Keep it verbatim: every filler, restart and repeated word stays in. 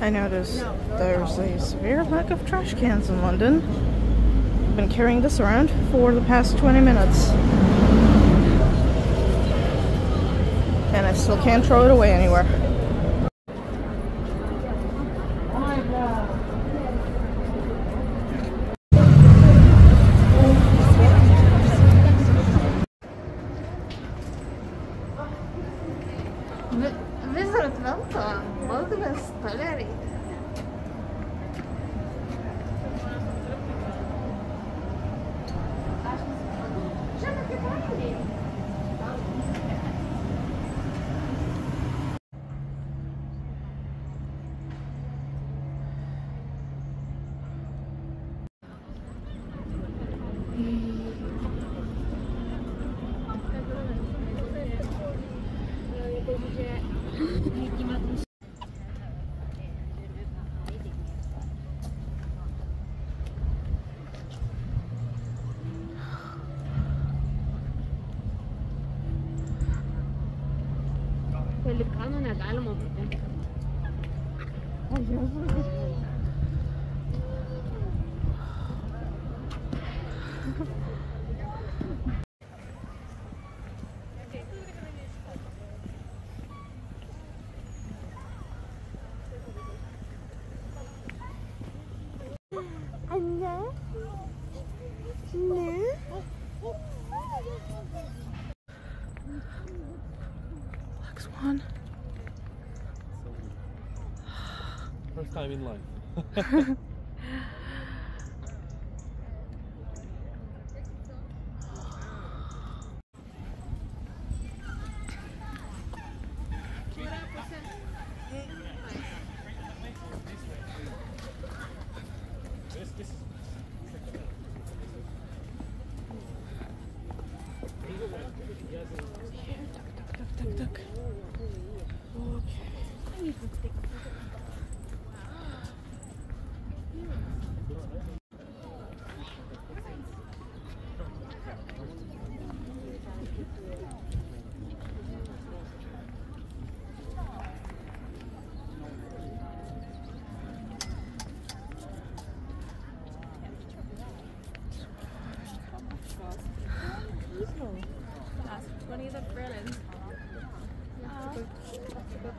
I noticed there's a severe lack of trash cans in London. I've been carrying this around for the past twenty minutes. And I still can't throw it away anywhere. Визрат велта, модуле столери. Pelicano na gala mo. Anna? No? Black Swan. First time in life. Duck, duck, duck. Okay. Twenty the Berlin.